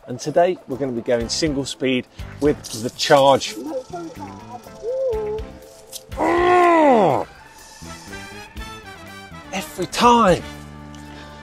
and today we're going to be going single speed with the Charge. Every time.